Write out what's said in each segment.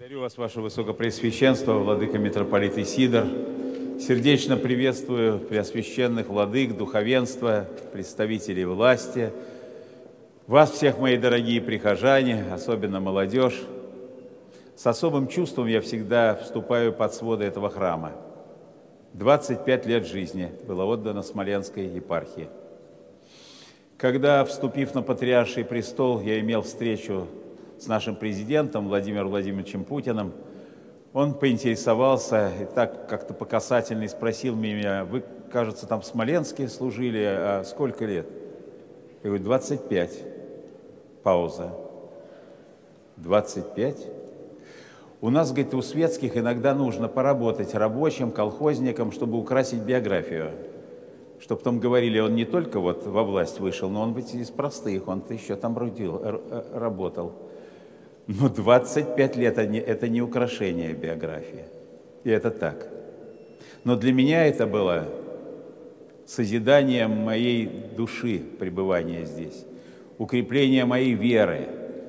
Благодарю вас, Ваше Высокопреосвященство, Владыка Митрополит Исидор. Сердечно приветствую преосвященных владык, духовенства, представителей власти, вас всех, мои дорогие прихожане, особенно молодежь. С особым чувством я всегда вступаю под своды этого храма. 25 лет жизни было отдано Смоленской епархии. Когда, вступив на патриарший престол, я имел встречу с нашим президентом Владимиром Владимировичем Путиным, он поинтересовался и так как-то по касательной спросил меня: вы, кажется, там в Смоленске служили, а сколько лет? Я говорю: 25. Пауза. 25? У нас, говорит, у светских иногда нужно поработать рабочим, колхозником, чтобы украсить биографию. Чтобы потом говорили, он не только вот во власть вышел, но он ведь из простых, он-то еще там работал. Но 25 лет это не украшение биографии. И это так. Но для меня это было созиданием моей души пребывания здесь, укрепление моей веры,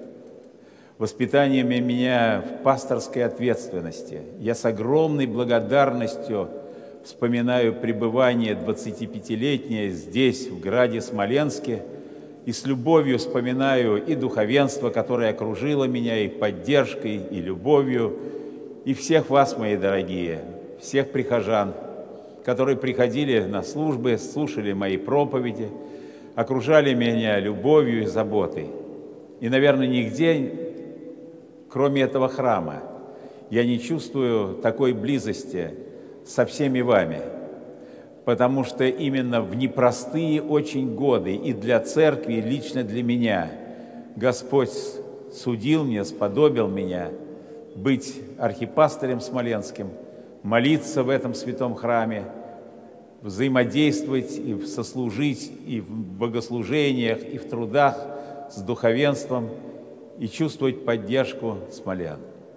воспитанием меня в пасторской ответственности. Я с огромной благодарностью вспоминаю пребывание 25-летнее здесь, в граде Смоленске, и с любовью вспоминаю и духовенство, которое окружило меня, и поддержкой, и любовью, и всех вас, мои дорогие, всех прихожан, которые приходили на службы, слушали мои проповеди, окружали меня любовью и заботой. И, наверное, нигде, кроме этого храма, я не чувствую такой близости со всеми вами, потому что именно в непростые очень годы и для церкви, и лично для меня Господь судил меня, сподобил меня быть архипастырем смоленским, молиться в этом святом храме, взаимодействовать и сослужить и в богослужениях, и в трудах с духовенством, и чувствовать поддержку смолян.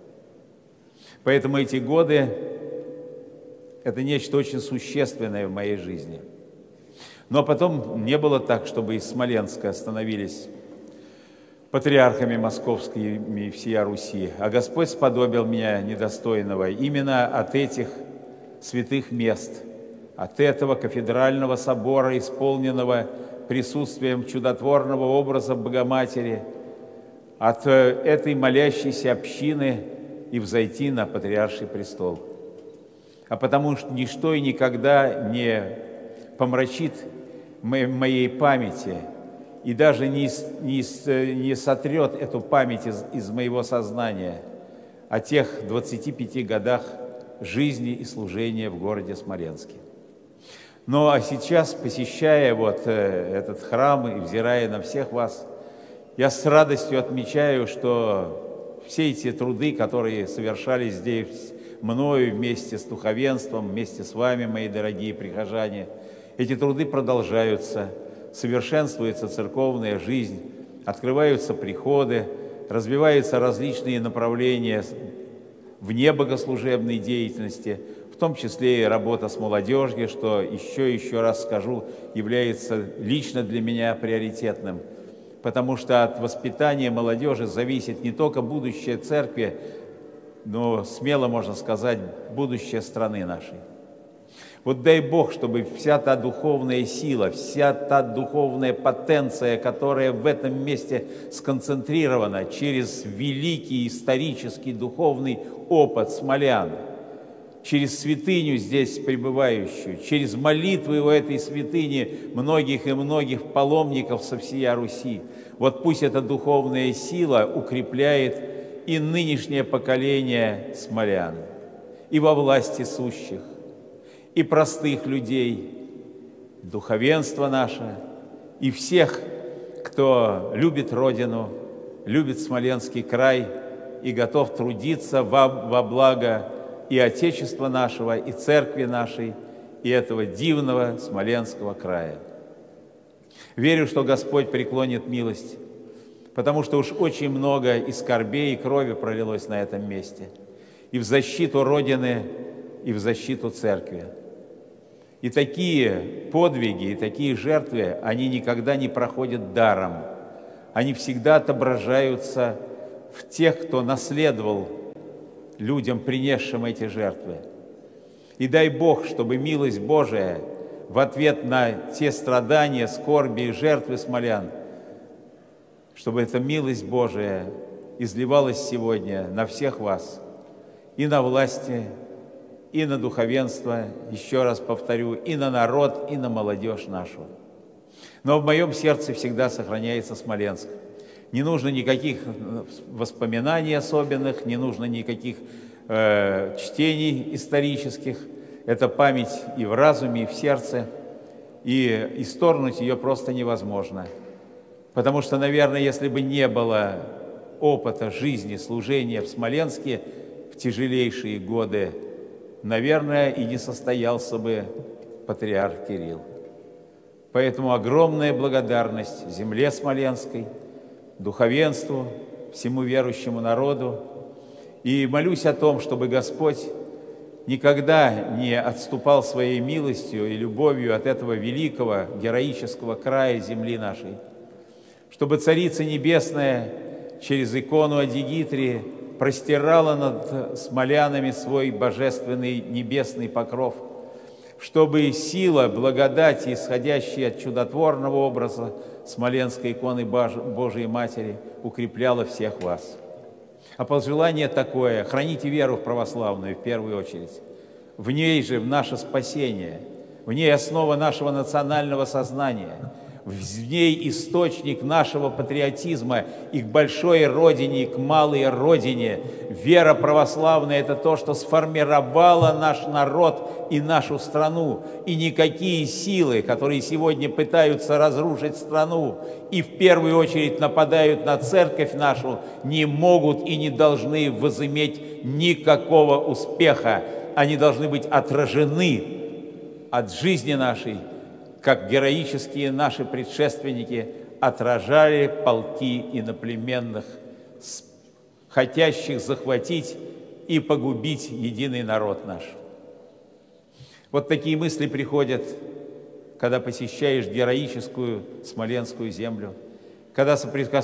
Поэтому эти годы – это нечто очень существенное в моей жизни. Но потом не было так, чтобы из Смоленска становились патриархами московскими и всея Руси, а Господь сподобил меня недостойного именно от этих святых мест, от этого кафедрального собора, исполненного присутствием чудотворного образа Богоматери, от этой молящейся общины и взойти на патриарший престол. А потому что ничто и никогда не помрачит моей памяти и даже не сотрет эту память из моего сознания о тех 25 годах жизни и служения в городе Смоленске. Ну а сейчас, посещая вот этот храм и взирая на всех вас, я с радостью отмечаю, что все эти труды, которые совершались здесь мною вместе с духовенством, вместе с вами, мои дорогие прихожане, эти труды продолжаются, совершенствуется церковная жизнь, открываются приходы, развиваются различные направления вне богослужебной деятельности, в том числе и работа с молодежью, что еще раз скажу, является лично для меня приоритетным, потому что от воспитания молодежи зависит не только будущее церкви, но смело можно сказать, будущее страны нашей. Вот дай Бог, чтобы вся та духовная сила, вся та духовная потенция, которая в этом месте сконцентрирована через великий исторический духовный опыт смолян, через святыню здесь пребывающую, через молитвы у этой святыни многих и многих паломников со всея Руси, вот пусть эта духовная сила укрепляет и нынешнее поколение смолян, и во власти сущих, и простых людей, духовенство наше, и всех, кто любит Родину, любит Смоленский край и готов трудиться во благо и Отечества нашего, и Церкви нашей, и этого дивного Смоленского края. Верю, что Господь преклонит милость, потому что уж очень много и скорбей, и крови пролилось на этом месте, и в защиту Родины, и в защиту Церкви. И такие подвиги, и такие жертвы, они никогда не проходят даром. Они всегда отображаются в тех, кто наследовал людям, принесшим эти жертвы. И дай Бог, чтобы милость Божия в ответ на те страдания, скорби и жертвы смолян, чтобы эта милость Божия изливалась сегодня на всех вас, и на власти, и на духовенство, еще раз повторю, и на народ, и на молодежь нашу. Но в моем сердце всегда сохраняется Смоленск. Не нужно никаких воспоминаний особенных, не нужно никаких чтений исторических. Это память и в разуме, и в сердце, и исторгнуть ее просто невозможно. Потому что, наверное, если бы не было опыта жизни, служения в Смоленске в тяжелейшие годы, наверное, и не состоялся бы патриарх Кирилл. Поэтому огромная благодарность земле смоленской, духовенству, всему верующему народу. И молюсь о том, чтобы Господь никогда не отступал своей милостью и любовью от этого великого героического края земли нашей, чтобы Царица Небесная через икону Адигитрии простирала над смолянами свой божественный небесный покров, чтобы сила благодати, исходящая от чудотворного образа Смоленской иконы Божией Матери, укрепляла всех вас. А пожелание такое: храните веру в православную в первую очередь. В ней же в наше спасение, в ней основа нашего национального сознания, в ней источник нашего патриотизма и к большой родине, и к малой родине. Вера православная – это то, что сформировало наш народ и нашу страну. И никакие силы, которые сегодня пытаются разрушить страну и в первую очередь нападают на церковь нашу, не могут и не должны возыметь никакого успеха. Они должны быть отражены от жизни нашей, как героические наши предшественники отражали полки иноплеменных, хотящих захватить и погубить единый народ наш. Вот такие мысли приходят, когда посещаешь героическую смоленскую землю, когда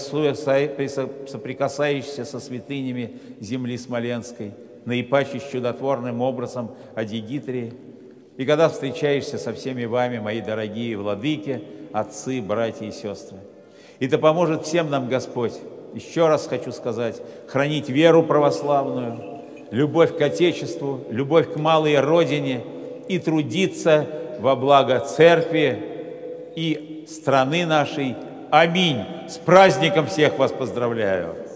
соприкасаешься со святынями земли смоленской, наипаче с чудотворным образом Адигитрии, и когда встречаешься со всеми вами, мои дорогие владыки, отцы, братья и сестры. И да поможет всем нам Господь, еще раз хочу сказать, хранить веру православную, любовь к Отечеству, любовь к малой родине и трудиться во благо Церкви и страны нашей. Аминь. С праздником всех вас поздравляю.